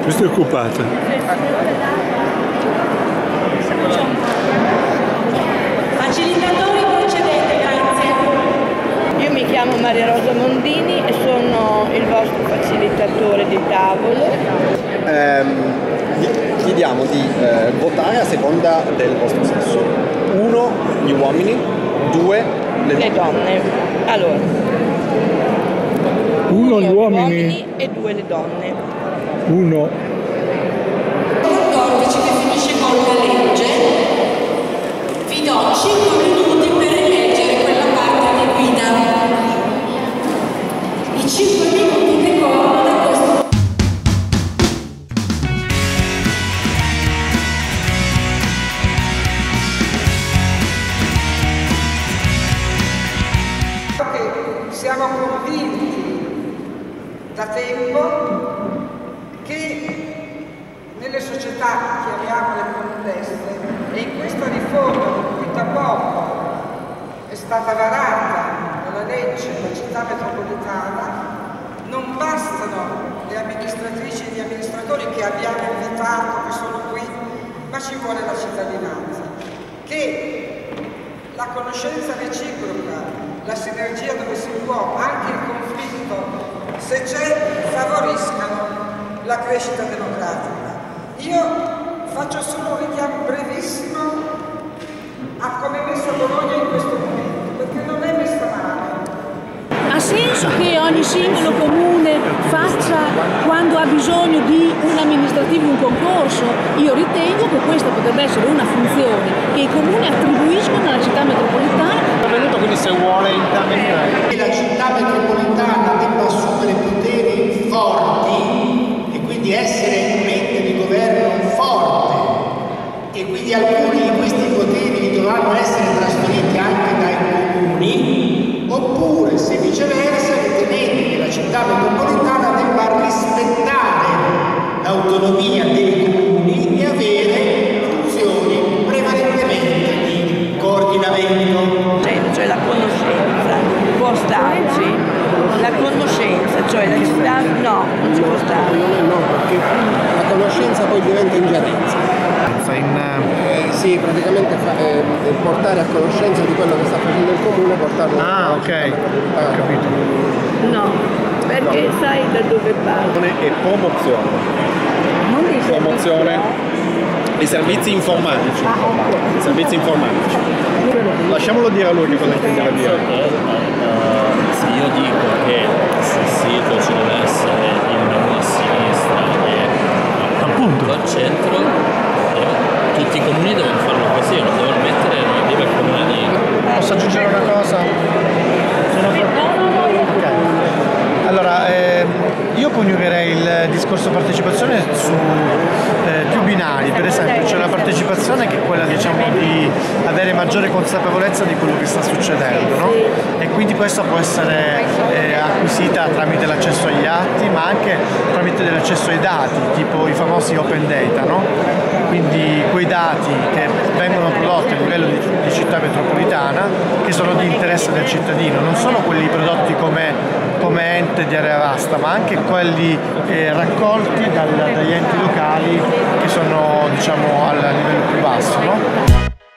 Questo è occupato. Facilitatori procedete, grazie. Io mi chiamo Maria Rosa Mondini e sono il vostro facilitatore di tavolo. Chiediamo di votare a seconda del vostro sesso. 1 gli uomini, 2 Le donne. Allora, 1 gli gli uomini, e 2 le donne. 1. 14 che finisce con la legge. Vi do 5 minuti per rileggere quella parte di guida. I 5 minuti decorrono da questo. Siamo convinti da tempo che nelle società, chiamiamole complesse, e in questa riforma di cui da poco è stata varata dalla legge della città metropolitana, non bastano le amministratrici e gli amministratori che abbiamo invitato, che sono qui, ma ci vuole la cittadinanza, che la conoscenza reciproca, la sinergia dove si può, anche il conflitto, se c'è, favoriscano la crescita democratica. Io faccio solo un richiamo brevissimo a come è messa Bologna in questo momento, perché non è messa male. Ha senso che ogni singolo comune faccia, quando ha bisogno di un amministrativo, un concorso? Io ritengo che questa potrebbe essere una funzione che i comuni attribuiscono alla città metropolitana. Quindi se vuole intervenire. La città metropolitana debba assumere poteri forti e quindi essere un ente di governo forte, e quindi alcuni di questi poteri dovranno essere trasferiti anche dai comuni, oppure se viceversa ritenete che la città metropolitana debba rispettare l'autonomia dei comuni e avere funzioni prevalentemente di coordinamento. Cioè la conoscenza può starci, la conoscenza, cioè la città no, non ci può stare. No, perché la conoscenza poi diventa ingerenza. Sì, praticamente portare a conoscenza di quello che sta facendo il comune, portarlo ho capito. No, perché sai da dove parli. E promozione. Non dice Promozione i servizi informatici. Servizi informatici. Lasciamolo dire a lui che cosa intendeva dire. Se io dico che sul sito ci deve essere il menu a sinistra e appunto al centro, tutti i comuni devono farlo così, non devono mettere le rive comunali. Posso aggiungere una cosa? Allora, io coniugherei il discorso partecipazione su più binari. Per esempio c'è la partecipazione che è quella, diciamo, di avere maggiore consapevolezza di quello che sta succedendo, no? E quindi questa può essere acquisita tramite l'accesso agli atti, ma anche tramite l'accesso ai dati, tipo i famosi open data, no? Quindi quei dati che vengono prodotti a livello di città metropolitana, che sono di interesse del cittadino, non solo quelli prodotti come ente di area vasta, ma anche quelli raccolti dagli enti locali che sono, diciamo, al livello più basso, no?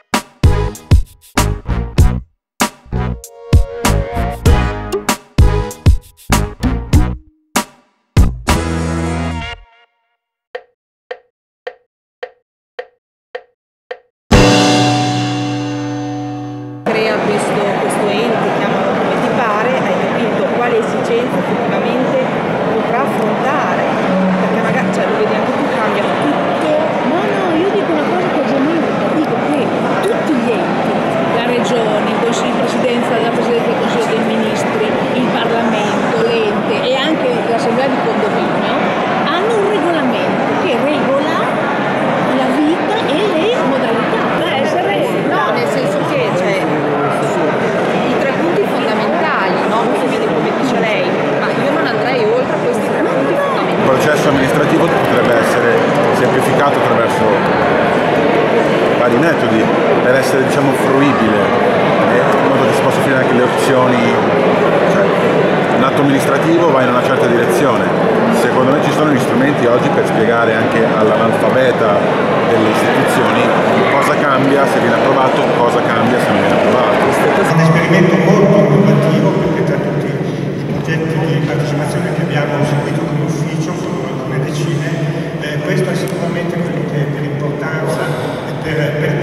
Crea questo ente, chiamalo come ti pare, hai capito quale esigenza effettivamente potrà affrontare, perché magari, cioè, lo vedi anche tu, cambia tutto. No, io dico una cosa che è genuina, dico che tutti gli enti, la regione, il consiglio di presidenza, la presidenza del consiglio dei ministri, il Parlamento, l'ente e anche l'assemblea di condominio hanno un regolamento che regola la vita e le modalità da essere. No, nel senso che cioè, i 3 punti fondamentali, no? Quindi come dice lei, ma io non andrei oltre a questi 3 punti fondamentali. Il processo amministrativo potrebbe essere semplificato attraverso vari metodi, per essere, diciamo, fruibile, in modo che si possa finire anche le opzioni. Cioè, un atto amministrativo va in una certa direzione, secondo me ci sono gli strumenti oggi per spiegare anche all'analfabeta delle istituzioni cosa cambia se viene approvato, cosa cambia se non viene approvato. È un esperimento molto innovativo, perché tra tutti i progetti di partecipazione che abbiamo seguito come ufficio, sono alcune decine, questo è sicuramente quello che per importanza e per